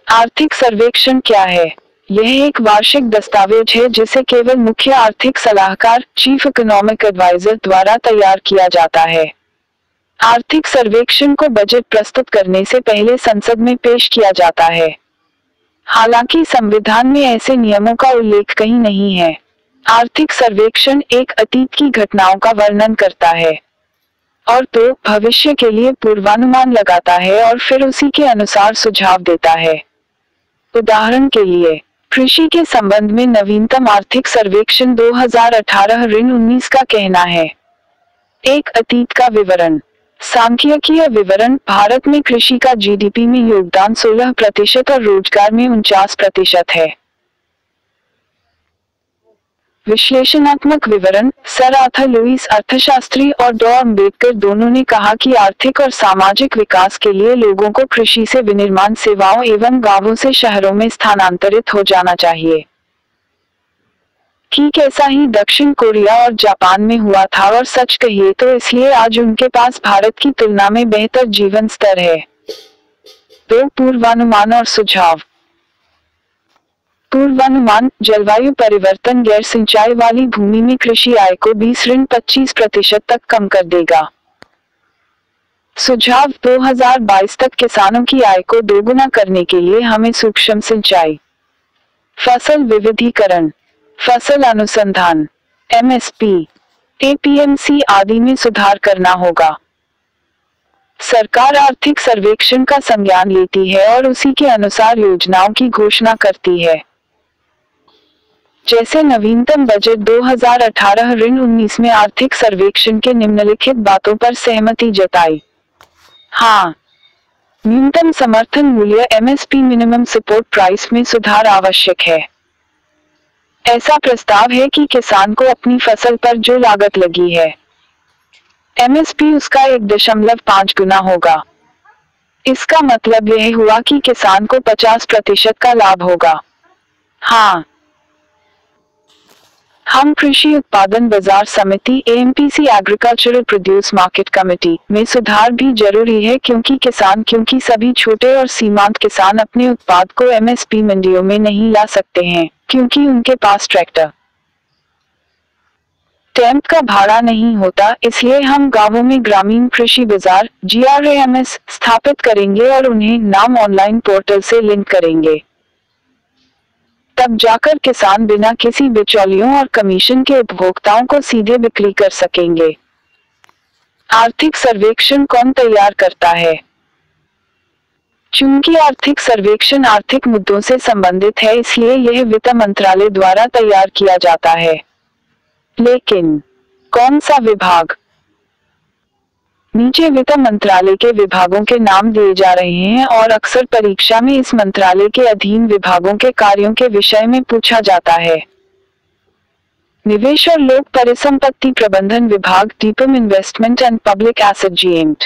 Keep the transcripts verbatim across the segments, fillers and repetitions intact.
आर्थिक सर्वेक्षण क्या है? यह एक वार्षिक दस्तावेज है जिसे केवल मुख्य आर्थिक सलाहकार चीफ इकोनॉमिक एडवाइजर द्वारा तैयार किया जाता है। आर्थिक सर्वेक्षण को बजट प्रस्तुत करने से पहले संसद में पेश किया जाता है। हालांकि संविधान में ऐसे नियमों का उल्लेख कहीं नहीं है। आर्थिक सर्वेक्षण एक अतीत की घटनाओं का वर्णन करता है और तो भविष्य के लिए पूर्वानुमान लगाता है और फिर उसी के अनुसार सुझाव देता है। उदाहरण के लिए, कृषि के संबंध में नवीनतम आर्थिक सर्वेक्षण दो हज़ार अठारह उन्नीस का कहना है। एक अतीत का विवरण। सांख्यिकीय विवरण। भारत में कृषि का जीडीपी में योगदान सोलह प्रतिशत और रोजगार में उनचास प्रतिशत है। विश्लेषणात्मक विवरण। सर आर्थर लुईस अर्थशास्त्री और डॉ अम्बेडकर दोनों ने कहा कि आर्थिक और सामाजिक विकास के लिए लोगों को कृषि से विनिर्माण सेवाओं एवं गांवों से शहरों में स्थानांतरित हो जाना चाहिए। ठीक ऐसा ही दक्षिण कोरिया और जापान में हुआ था और सच कहिए तो इसलिए आज उनके पास भारत की तुलना में बेहतर जीवन स्तर है। दो पूर्वानुमान और सुझाव। पूर्वानुमान। जलवायु परिवर्तन गैर सिंचाई वाली भूमि में कृषि आय को बीस ऋण पच्चीस प्रतिशत तक कम कर देगा। सुझाव। दो हज़ार बाईस तक किसानों की आय को दोगुना करने के लिए हमें सूक्ष्म सिंचाई, फसल विविधीकरण, फसल अनुसंधान, एमएसपी, एपीएमसी आदि में सुधार करना होगा। सरकार आर्थिक सर्वेक्षण का संज्ञान लेती है और उसी के अनुसार योजनाओं की घोषणा करती है। जैसे नवीनतम बजट दो हज़ार अठारह उन्नीस में आर्थिक सर्वेक्षण के निम्नलिखित बातों पर सहमति जताई। हाँ, न्यूनतम समर्थन मूल्य एमएसपी मिनिमम सपोर्ट प्राइस में सुधार आवश्यक है। ऐसा प्रस्ताव है कि किसान को अपनी फसल पर जो लागत लगी है एमएसपी उसका एक दशमलव पाँच गुना होगा। इसका मतलब यह हुआ कि किसान को पचास प्रतिशत का लाभ होगा। हाँ, हम कृषि उत्पादन बाजार समिति AMPC agricultural produce market committee में सुधार भी जरूरी है क्योंकि किसान क्योंकि सभी छोटे और सीमांत किसान अपने उत्पाद को एमएसपी मंडियों में नहीं ला सकते हैं क्योंकि उनके पास ट्रैक्टर टेम्प का भाड़ा नहीं होता। इसलिए हम गांवों में ग्रामीण कृषि बाजार जीआरएएमएस स्थापित करेंगे और उन्हें नाम ऑनलाइन पोर्टल से लिंक करेंगे। तब जाकर किसान बिना किसी बिचौलियों और कमीशन के उपभोक्ताओं को सीधे बिक्री कर सकेंगे। आर्थिक सर्वेक्षण कौन तैयार करता है? चूंकि आर्थिक सर्वेक्षण आर्थिक मुद्दों से संबंधित है इसलिए यह वित्त मंत्रालय द्वारा तैयार किया जाता है। लेकिन कौन सा विभाग? नीचे वित्त मंत्रालय के विभागों के नाम दिए जा रहे हैं और अक्सर परीक्षा में इस मंत्रालय के अधीन विभागों के कार्यों के विषय में पूछा जाता है। निवेश और लोक परिसंपत्ति प्रबंधन विभाग DPM investment and public asset GMT.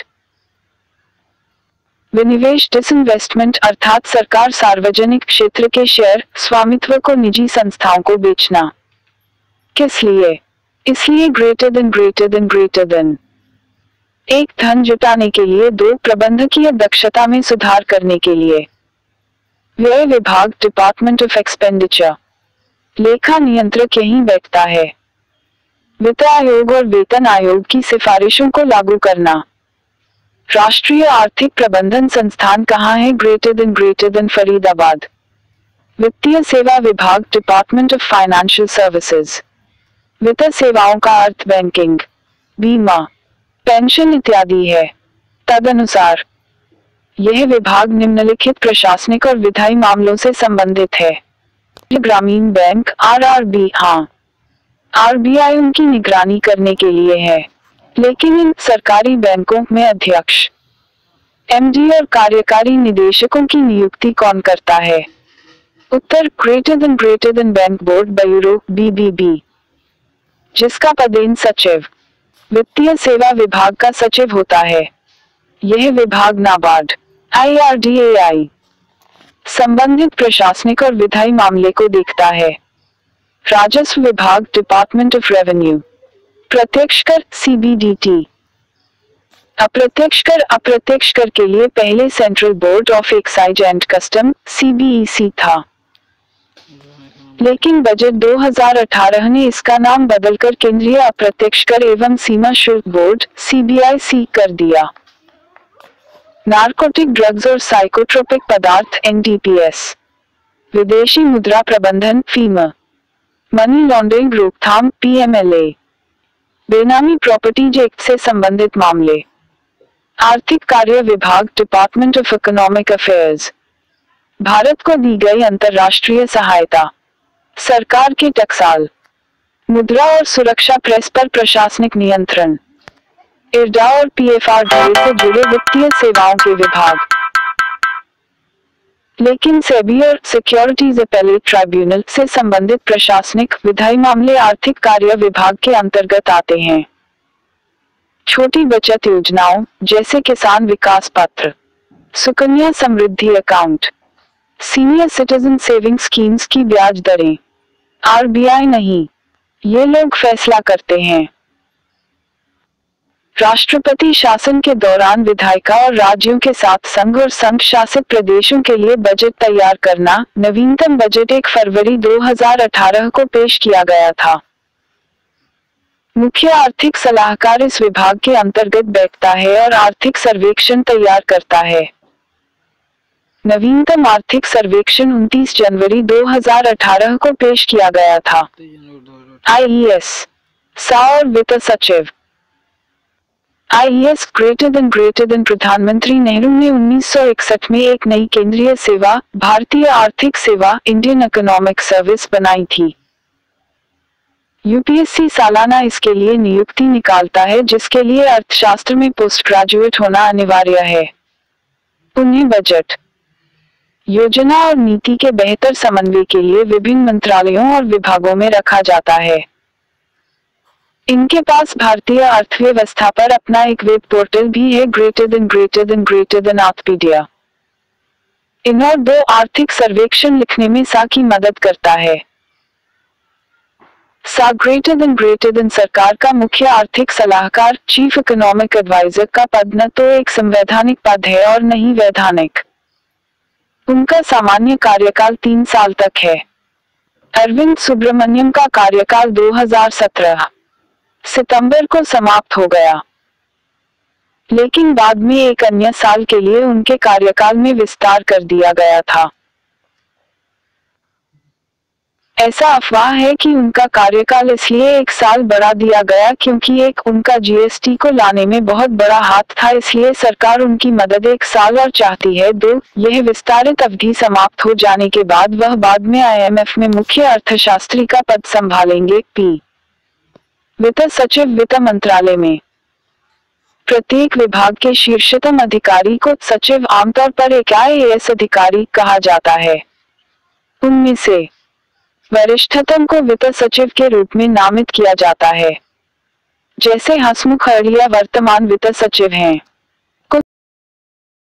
विनिवेश डिसइन्वेस्टमेंट अर्थात सरकार सार्वजनिक क्षेत्र के शेयर स्वामित्व को निजी संस्थाओं को बेचना। किस लिए? इसलिए greater than greater than greater than एक, धन जुटाने के लिए। दो, प्रबंधकीय दक्षता में सुधार करने के लिए। व्यय विभाग डिपार्टमेंट ऑफ एक्सपेंडिचर। लेखा नियंत्रक यहीं बैठता है। वित्त आयोग और वेतन आयोग की सिफारिशों को लागू करना। राष्ट्रीय आर्थिक प्रबंधन संस्थान कहाँ है? Greater than greater than Faridabad. वित्तीय सेवा विभाग डिपार्टमेंट ऑफ फाइनेंशियल सर्विसेज। वित्त सेवाओं का अर्थ बैंकिंग, बीमा, पेंशन इत्यादि है। तदनुसार यह विभाग निम्नलिखित प्रशासनिक और विधायी मामलों से संबंधित है। ग्रामीण बैंक आरआरबी। हाँ, आरबीआई उनकी निगरानी करने के लिए है, लेकिन इन सरकारी बैंकों में अध्यक्ष, एमडी और कार्यकारी निदेशकों की नियुक्ति कौन करता है? उत्तर greater than greater than bank board bureau BBB, जिसका पदेन सचिव वित्तीय सेवा विभाग का सचिव होता है। यह विभाग नाबार्ड आईआरडीएआई संबंधित प्रशासनिक और विधायी मामले को देखता है। राजस्व विभाग डिपार्टमेंट ऑफ रेवेन्यू, प्रत्यक्ष कर सीबीडीटी, अप्रत्यक्ष कर अप्रत्यक्ष कर के लिए पहले central board of excise and custom C B E C था, लेकिन बजट दो हज़ार अठारह ने इसका नाम बदलकर केंद्रीय अप्रत्यक्ष कर एवं सीमा शुल्क board C B I C कर दिया। नारकोटिक ड्रग्स और साइकोट्रोपिक पदार्थ एन डी पी एस, विदेशी मुद्रा प्रबंधन फीमा, मनी लॉन्ड्रिंग रोकथाम P M L A, benami properties act से संबंधित मामले, आर्थिक कार्य विभाग department of economic affairs, Bharat को दी गई अंतर्राष्ट्रीय सहायता, सरकार के टकसाल, मुद्रा और सुरक्षा प्रेस पर प्रशासनिक नियंत्रण, इरडा और P F R D A से जुड़े वित्तीय सेवाओं के विभाग। लेकिन सेबी और सिक्योरिटीज अपीलेट ट्राइब्यूनल से संबंधित प्रशासनिक विधायी मामले आर्थिक कार्य विभाग के अंतर्गत आते हैं। छोटी बचत योजनाओं जैसे Kisan Vikas Patra, Sukanya Samriddhi account, senior citizen saving schemes की ब्याज दरें आर बी आई नहीं, ये लोग फैसला करते हैं। राष्ट्रपति शासन के दौरान विधायिका और राज्यों के साथ संघ और संघ शासित प्रदेशों के लिए बजट तैयार करना। नवीनतम बजट एक फरवरी दो हज़ार अठारह को पेश किया गया था। मुख्य आर्थिक सलाहकार इस विभाग के अंतर्गत बैठता है और आर्थिक सर्वेक्षण तैयार करता है। नवीनतम आर्थिक सर्वेक्षण उनतीस जनवरी दो हज़ार अठारह को पेश किया गया था। आई ई एस सा और वित्त सचिव। I E S greater than greater than प्रधानमंत्री नेहरू ने उन्नीस सौ इकसठ में एक नई केंद्रीय सेवा भारतीय आर्थिक सेवा इंडियन इकोनॉमिक सर्विस बनाई थी। यू पी एस सी सालाना इसके लिए नियुक्ति निकालता है, जिसके लिए अर्थशास्त्र में पोस्ट ग्रेजुएट होना अनिवार्य है। उन्हें बजट, योजना और नीति के बेहतर समन्वय के लिए विभिन्न मंत्रालयों और विभागों में रखा जाता है। इनके पास भारतीय अर्थव्यवस्था पर अपना एक वेब पोर्टल भी है, greater than greater than greater than Arthapedia. इन और दो आर्थिक सर्वेक्षण लिखने में सा की मदद करता है। सा ग्रेटर देन ग्रेटर देन सरकार का मुख्य आर्थिक सलाहकार चीफ इकोनॉमिक एडवाइजर का पद न तो एक संवैधानिक पद है और न ही वैधानिक। उनका सामान्य कार्यकाल तीन साल तक है। अरविंद सुब्रमण्यम का कार्यकाल दो हज़ार सत्रह सितंबर को समाप्त हो गया, लेकिन बाद में एक अन्य साल के लिए उनके कार्यकाल में विस्तार कर दिया गया था। ऐसा अफवाह है कि उनका कार्यकाल इसलिए एक साल बढ़ा दिया गया क्योंकि एक उनका जी एस टी को लाने में बहुत बड़ा हाथ था, इसलिए सरकार उनकी मदद एक साल और चाहती है। दो, यह विस्तारित अवधि समाप्त हो जाने के बाद वह बाद में आई एम एफ में मुख्य अर्थशास्त्री का पद संभालेंगे। पी वित्त सचिव वित्त मंत्रालय में प्रत्येक विभाग के शीर्षतम अधिकारी को सचिव, आमतौर पर एक आई ए एस अधिकारी कहा जाता है। उनमें से वरिष्ठतम को वित्त सचिव के रूप में नामित किया जाता है, जैसे हसमुख अढ़िया वर्तमान वित्त सचिव हैं।